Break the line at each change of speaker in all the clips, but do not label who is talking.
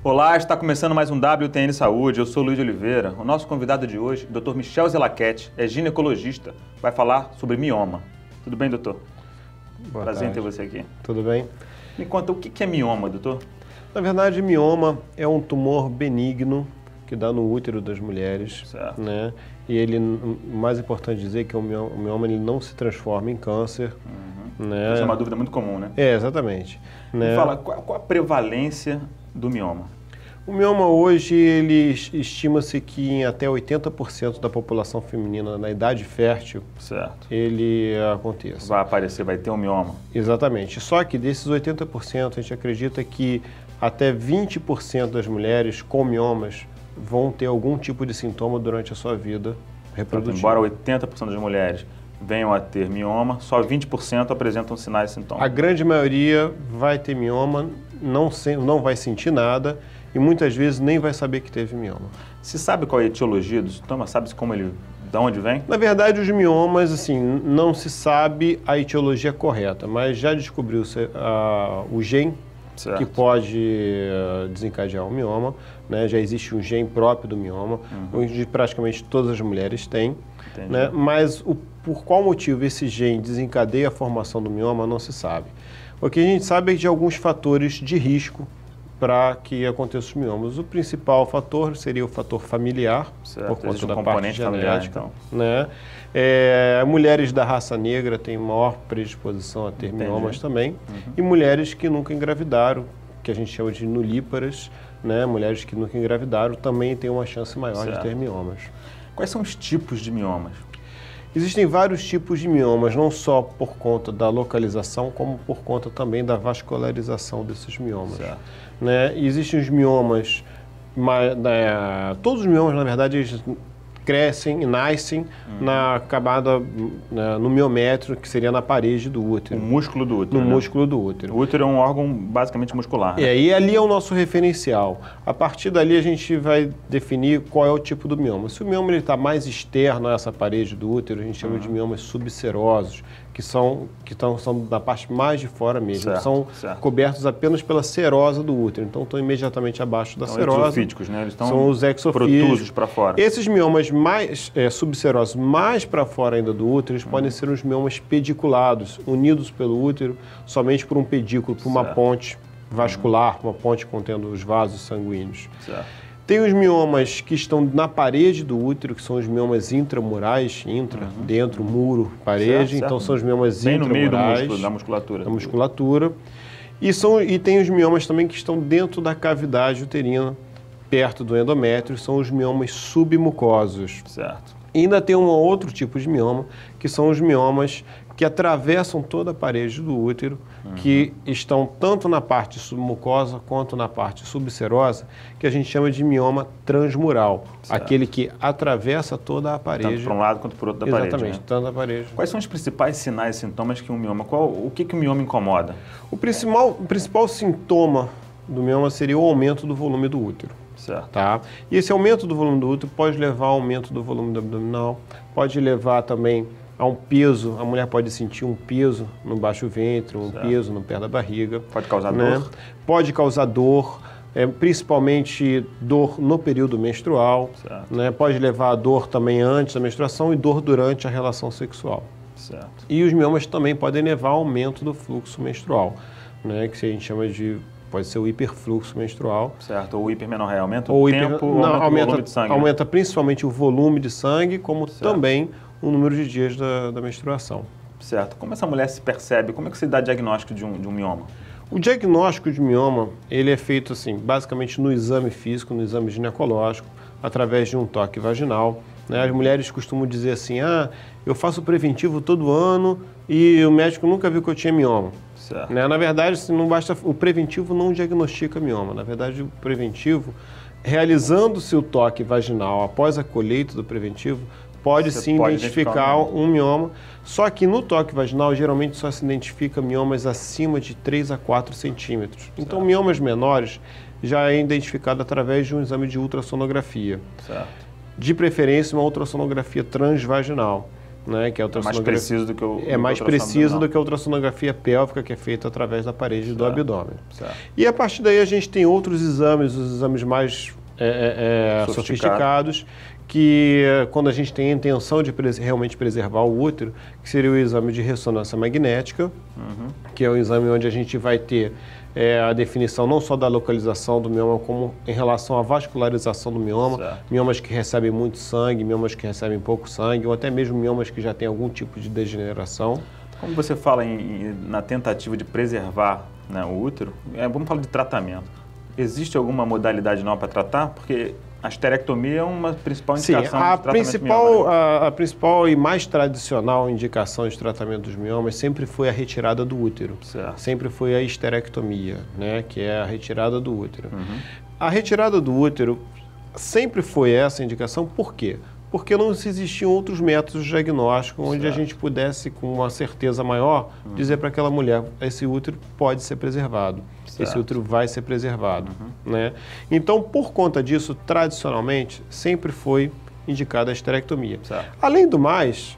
Olá, está começando mais um WTN Saúde. Eu sou Luiz de Oliveira. O nosso convidado de hoje, Dr. Michel Zelaquete, é ginecologista. Vai falar sobre mioma. Tudo bem, doutor? Prazer em ter você aqui.
Tudo bem?
Me conta, o que é mioma, doutor?
Na verdade, mioma é um tumor benigno que dá no útero das mulheres,
certo,
né? E ele, o mais importante dizer é que o mioma ele não se transforma em câncer. Né?
Essa é uma dúvida muito comum, né?
É, exatamente.
Me fala, qual a prevalência do mioma?
O mioma hoje, ele estima-se que em até 80% da população feminina na idade fértil,
certo,
ele aconteça.
Vai aparecer, vai ter um mioma.
Exatamente. Só que desses 80%, a gente acredita que até 20% das mulheres com miomas vão ter algum tipo de sintoma durante a sua vida reprodutiva.
Embora 80% das mulheres venham a ter mioma, só 20% apresentam sinais e sintomas.
A grande maioria vai ter mioma, não vai sentir nada e muitas vezes nem vai saber que teve mioma.
Se sabe qual é a etiologia do sintoma? Sabe-se de onde vem?
Na verdade, os miomas, assim, não se sabe a etiologia correta, mas já descobriu-se o gene
certo,
que pode desencadear o mioma, né? Já existe um gene próprio do mioma, onde praticamente todas as mulheres têm, né? Mas por qual motivo esse gene desencadeia a formação do mioma não se sabe. O que a gente sabe é de alguns fatores de risco para que aconteça os miomas. O principal fator seria o fator familiar,
certo,
por conta da
componente
parte
familiar,
genética,
então.
né? Mulheres da raça negra têm maior predisposição a ter miomas também, e mulheres que nunca engravidaram, que a gente chama de nulíparas, né? Mulheres que nunca engravidaram também têm uma chance maior de ter miomas.
Quais são os tipos de miomas?
Existem vários tipos de miomas, não só por conta da localização, como por conta também da vascularização desses miomas. Né? Existem os miomas, todos os miomas, na verdade, eles crescem e nascem na camada, no miométrio, que seria na parede do útero.
O músculo do útero.
No músculo do útero.
O útero é um órgão basicamente muscular. Né?
E ali é o nosso referencial. A partir dali a gente vai definir qual é o tipo do mioma. Se o mioma está mais externo a essa parede do útero, a gente chama de miomas subserosos, que são da parte mais de fora mesmo. São cobertos apenas pela serosa do útero. Então estão imediatamente abaixo da serosa.
Exofíticos, né? Eles estão
são os exofíticos.
Protusos para fora.
Esses miomas mais subserosos, mais para fora ainda do útero, eles podem ser os miomas pediculados, unidos pelo útero somente por um pedículo, por uma ponte vascular, uma ponte contendo os vasos sanguíneos. Tem os miomas que estão na parede do útero, que são os miomas intramurais, dentro, muro, parede. Então são os miomas intramurais.
Bem no meio do músculo, da musculatura.
Da musculatura. E tem os miomas também que estão dentro da cavidade uterina, perto do endométrio, são os miomas submucosos. E ainda tem um outro tipo de mioma, que são os miomas que atravessam toda a parede do útero, que estão tanto na parte submucosa quanto na parte subserosa, que a gente chama de mioma transmural, aquele que atravessa toda a parede.
Tanto para um lado quanto para o outro da parede.
Exatamente, tanto da parede.
Quais são os principais sinais e sintomas que um mioma... O que o mioma incomoda?
O principal sintoma do mioma seria o aumento do volume do útero. Tá? E esse aumento do volume do útero pode levar ao aumento do volume do abdominal, pode levar também a um peso, a mulher pode sentir um peso no baixo ventre, um peso no pé da barriga.
Pode causar dor?
Pode causar dor, principalmente dor no período menstrual. Né? Pode levar a dor também antes da menstruação e dor durante a relação sexual. E os miomas também podem levar ao aumento do fluxo menstrual, né? Que a gente chama de... Pode ser o hiperfluxo menstrual.
Ou o hipermenorreia. Aumenta o tempo, aumenta o volume de sangue.
Aumenta principalmente o volume de sangue, como também o número de dias da menstruação.
Como essa mulher se percebe? Como é que se dá diagnóstico de um mioma?
O diagnóstico de mioma, ele é feito assim, basicamente no exame físico, no exame ginecológico, através de um toque vaginal. Né? As mulheres costumam dizer assim, eu faço preventivo todo ano e o médico nunca viu que eu tinha mioma. Né? Na verdade, não basta, o preventivo não diagnostica mioma. Na verdade, o preventivo, realizando-se o toque vaginal após a colheita do preventivo, pode sim identificar um mioma. Só que no toque vaginal, geralmente só se identifica miomas acima de 3 a 4 centímetros. Então, miomas menores já é identificado através de um exame de ultrassonografia. De preferência, uma ultrassonografia transvaginal. né, que é a ultrassonografia.
É mais preciso do que o
É mais preciso do que a ultrassonografia pélvica, que é feita através da parede do abdômen.
Certo.
E a partir daí a gente tem outros exames, os exames mais sofisticados, que quando a gente tem a intenção de realmente preservar o útero, que seria o exame de ressonância magnética, que é o exame onde a gente vai ter a definição não só da localização do mioma, como em relação à vascularização do mioma, miomas que recebem muito sangue, miomas que recebem pouco sangue, ou até mesmo miomas que já têm algum tipo de degeneração.
Como você fala na tentativa de preservar, né, o útero, vamos falar de tratamento. Existe alguma modalidade nova para tratar? Porque a esterectomia é uma principal indicação de tratamento de mioma.
A principal e mais tradicional indicação de tratamento dos miomas sempre foi a retirada do útero.
Certo.
Sempre foi a esterectomia, né, que é a retirada do útero. A retirada do útero sempre foi essa indicação, por quê? Porque não existiam outros métodos de diagnóstico onde a gente pudesse, com uma certeza maior, dizer para aquela mulher, esse útero pode ser preservado, esse útero vai ser preservado. Né? Então, por conta disso, tradicionalmente, sempre foi indicada a esterectomia. Além do mais,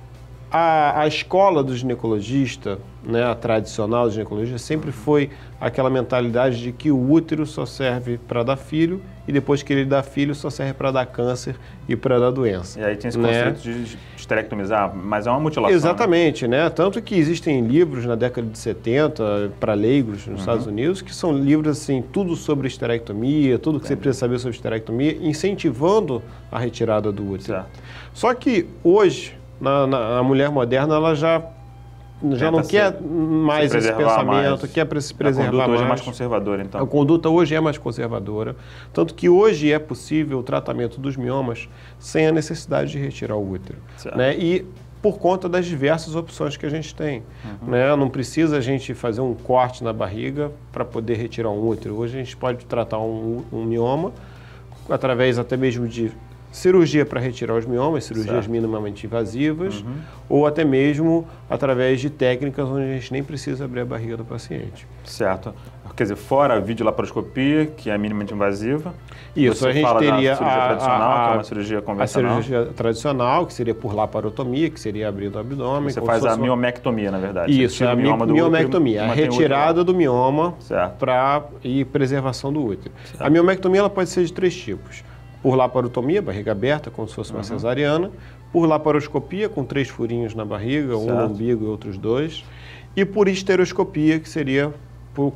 a escola do ginecologista, né, a tradicional do ginecologista, sempre foi aquela mentalidade de que o útero só serve para dar filho e depois que ele dá filho só serve para dar câncer e para dar doença.
E aí tem esse conceito de esterectomizar, mas é uma mutilação.
Exatamente, né? Tanto que existem livros na década de 70 para leigos nos Estados Unidos, que são livros assim, tudo sobre esterectomia, tudo que você precisa saber sobre esterectomia, incentivando a retirada do útero. Só que hoje, a mulher moderna, ela já não quer mais esse pensamento, quer se preservar mais. A conduta
hoje é mais conservadora, então.
A conduta hoje é mais conservadora, tanto que hoje é possível o tratamento dos miomas sem a necessidade de retirar o útero. Né? E por conta das diversas opções que a gente tem. Né? Não precisa a gente fazer um corte na barriga para poder retirar um útero. Hoje a gente pode tratar um mioma através até mesmo de cirurgia para retirar os miomas, cirurgias minimamente invasivas, ou até mesmo através de técnicas onde a gente nem precisa abrir a barriga do paciente.
Certo. Quer dizer, fora a videolaparoscopia, que é minimamente invasiva.
Isso, a gente teria
a cirurgia tradicional, que é uma cirurgia convencional.
A cirurgia tradicional, que seria por laparotomia, que seria abrindo o abdômen.
Você faz a miomectomia, na verdade.
Isso, a miomectomia, a retirada do mioma para preservação do útero. A miomectomia ela pode ser de 3 tipos. Por laparotomia, barriga aberta, como se fosse uma cesariana. Por laparoscopia, com 3 furinhos na barriga, um no umbigo e outros 2. E por histeroscopia, que seria por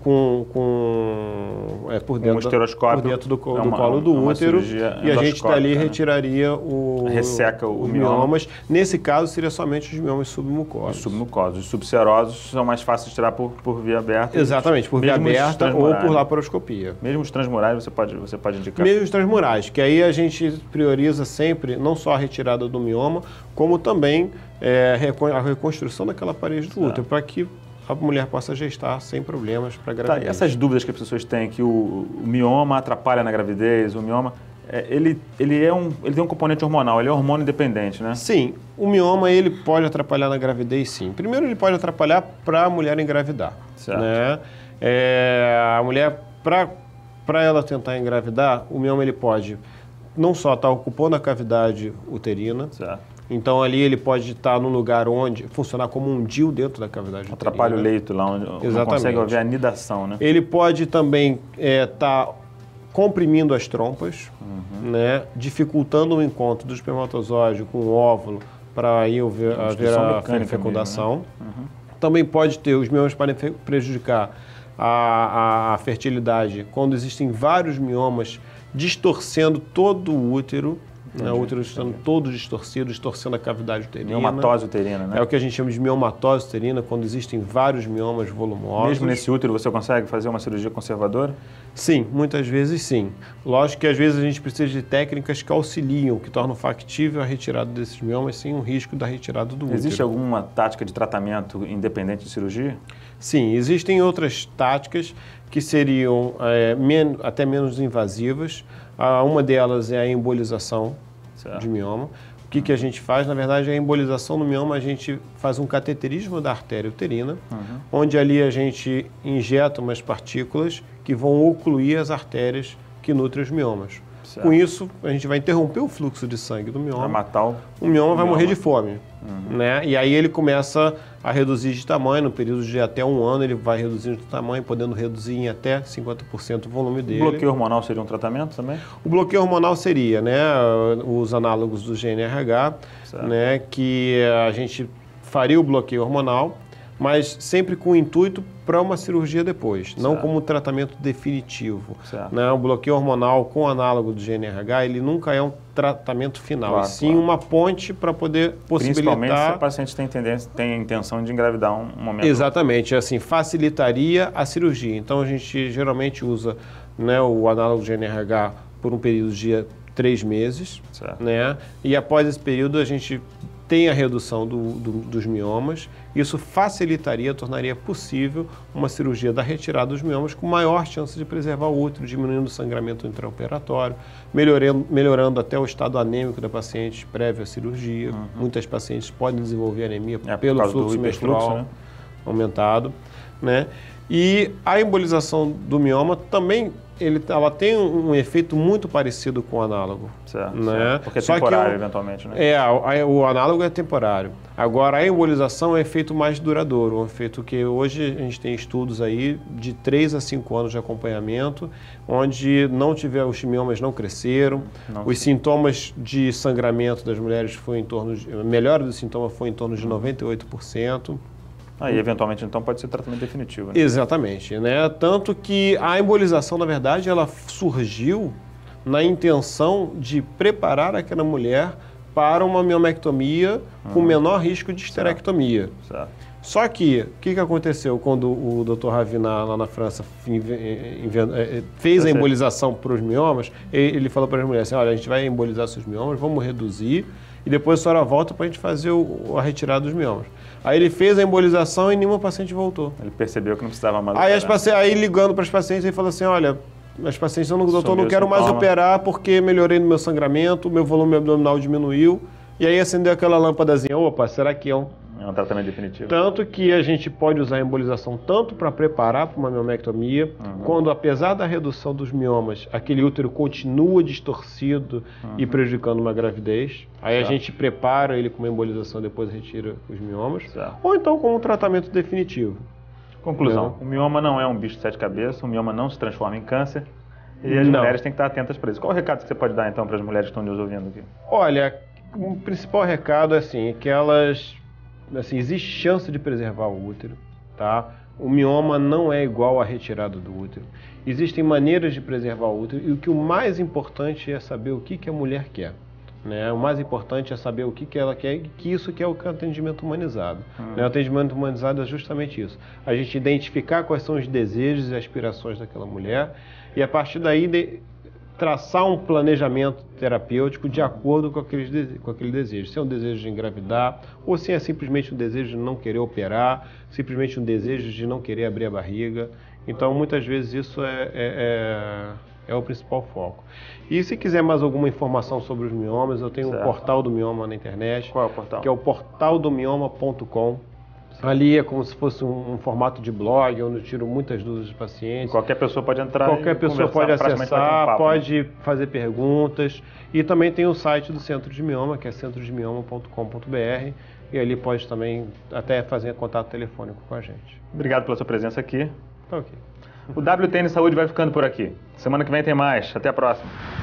dentro do colo do útero. E a gente dali retiraria
resseca
os miomas. Nesse caso, seria somente os miomas submucosos.
Os subserosos são mais fáceis de tirar por via aberta.
Exatamente, por via aberta ou por laparoscopia.
Mesmo os transmurais você pode indicar?
Mesmo os transmurais, que aí a gente prioriza sempre não só a retirada do mioma, como também a reconstrução daquela parede do útero, para que a mulher possa gestar sem problemas para a gravidez.
Essas dúvidas que as pessoas têm, que o mioma atrapalha na gravidez, o mioma, ele tem um componente hormonal, ele é hormônio independente, né?
Sim, o mioma ele pode atrapalhar na gravidez, sim. Primeiro, ele pode atrapalhar para a mulher engravidar. Né? A mulher, para ela tentar engravidar, o mioma ele pode não só estar ocupando a cavidade uterina, então ali ele pode estar num lugar onde funcionar como um DIU dentro da cavidade uterina.
Atrapalha o leito lá onde não consegue haver anidação, né?
Ele pode também estar comprimindo as trompas, né? Dificultando o encontro do espermatozoide com o óvulo para aí haver a fecundação.
Mesmo, né?
Também pode ter, os miomas podem prejudicar a fertilidade quando existem vários miomas distorcendo todo o útero, né? O útero estando todo distorcido, distorcendo a cavidade uterina.
Miomatose uterina, né?
É o que a gente chama de miomatose uterina, quando existem vários miomas volumosos.
Mesmo nesse útero você consegue fazer uma cirurgia conservadora?
Sim, muitas vezes sim. Lógico que às vezes a gente precisa de técnicas que auxiliam, que tornam factível a retirada desses miomas sem o risco da retirada do útero.
Existe alguma tática de tratamento independente de cirurgia?
Sim, existem outras táticas que seriam até menos invasivas. Uma delas é a embolização de mioma. O que a gente faz? Na verdade, a embolização do mioma, a gente faz um cateterismo da artéria uterina, onde ali a gente injeta umas partículas que vão ocluir as artérias que nutrem os miomas. Com isso, a gente vai interromper o fluxo de sangue do mioma.
Vai matar
o mioma vai morrer de fome. Né? E aí ele começa a reduzir de tamanho, no período de até 1 ano ele vai reduzindo de tamanho, podendo reduzir em até 50% o volume dele.
O bloqueio hormonal seria um tratamento também?
O bloqueio hormonal seria, né, os análogos do GNRH, né, que a gente faria o bloqueio hormonal, mas sempre com o intuito para uma cirurgia depois, não como tratamento definitivo. Né? O bloqueio hormonal com análogo do GNRH, ele nunca é um tratamento final, e sim uma ponte para poder possibilitar...
Principalmente se o paciente tem a intenção de engravidar um momento.
Exatamente, assim, facilitaria a cirurgia. Então a gente geralmente usa, né, o análogo do GNRH por um período de 3 meses, né? E após esse período a gente tem a redução dos miomas. Isso facilitaria, tornaria possível uma cirurgia da retirada dos miomas com maior chance de preservar o útero, diminuindo o sangramento intraoperatório, melhorando até o estado anêmico da paciente prévia à cirurgia. Muitas pacientes podem desenvolver anemia pelo fluxo menstrual aumentado, né? E a embolização do mioma também ela tem um efeito muito parecido com o análogo. Né?
Porque é temporário, eventualmente, né?
O análogo é temporário. Agora, a embolização é um efeito mais duradouro, um efeito que hoje a gente tem estudos aí de 3 a 5 anos de acompanhamento, onde os miomas não cresceram, os sintomas de sangramento das mulheres a melhora do sintoma foi em torno de 98%.
Aí, eventualmente, então, pode ser tratamento definitivo. Né?
Exatamente. Né? Tanto que a embolização, na verdade, ela surgiu na intenção de preparar aquela mulher para uma miomectomia com menor risco de esterectomia. Só que, o que aconteceu quando o Dr. Ravina, lá na França, fez a embolização para os miomas? Ele falou para as mulheres assim, olha, a gente vai embolizar seus miomas, vamos reduzir, e depois a senhora volta para a gente fazer a retirada dos miomas. Aí ele fez a embolização e nenhuma paciente voltou.
Ele percebeu que não precisava mais operar.
Aí ligando para as pacientes, ele falou assim, olha, as pacientes, doutor, não quero mais operar porque melhorei no meu sangramento, meu volume abdominal diminuiu, e aí acendeu aquela lâmpadazinha, opa, será que é um
tratamento definitivo?
Tanto que a gente pode usar a embolização tanto para preparar para uma miomectomia, quando apesar da redução dos miomas, aquele útero continua distorcido e prejudicando uma gravidez. Aí a gente prepara ele com uma embolização e depois retira os miomas. Ou então com um tratamento definitivo.
Conclusão, o mioma não é um bicho de 7 cabeças, o mioma não se transforma em câncer e as mulheres têm que estar atentas para isso. Qual o recado que você pode dar então para as mulheres que estão nos ouvindo aqui?
Olha, o principal recado é que elas... existe chance de preservar o útero, tá? O mioma não é igual à retirada do útero. Existem maneiras de preservar o útero e o que o mais importante é saber o que a mulher quer. Né? O mais importante é saber o que ela quer e que isso que é o atendimento humanizado. Né? O atendimento humanizado é justamente isso. A gente identificar quais são os desejos e aspirações daquela mulher e a partir daí traçar um planejamento terapêutico de acordo com aquele desejo. Se é um desejo de engravidar, ou se é simplesmente um desejo de não querer operar, simplesmente um desejo de não querer abrir a barriga. Então, muitas vezes isso é o principal foco. E se quiser mais alguma informação sobre os miomas, eu tenho um portal do mioma na internet.
Qual é o portal?
Que é o portaldomioma.com. Ali é como se fosse um formato de blog, onde eu tiro muitas dúvidas dos pacientes.
Qualquer pessoa pode entrar
Qualquer pessoa pode acessar, pode fazer perguntas. E também tem o site do Centro de Mioma, que é centrodemioma.com.br. E ali pode também até fazer contato telefônico com a gente.
Obrigado pela sua presença aqui.
Tá ok.
O WTN Saúde vai ficando por aqui. Semana que vem tem mais. Até a próxima.